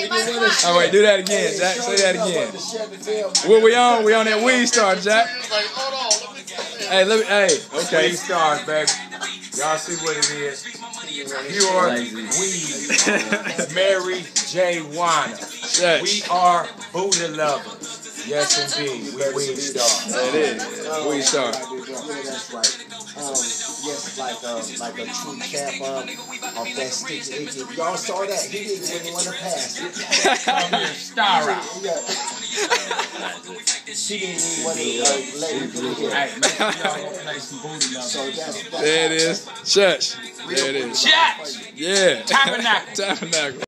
Oh wait, do that again, Jack. Say that again. What we on? We on that weedstar, Jack. Hey, let me. Hey, okay. Weedstars, baby. Y'all see what it is? Pure weed. Mary J. Wanna. We are Buddha lovers. Yes, indeed. We weedstar. That is weedstar. That's right. Yes, like a true cap of that stick. Y'all saw that? He didn't want to pass it. Star out. She didn't even want to let him do it. Hey, make sure y'all play some Buddha lovers. So that's There it is. Church. There it is. Church. Yeah. Tabernacle. Tabernacle.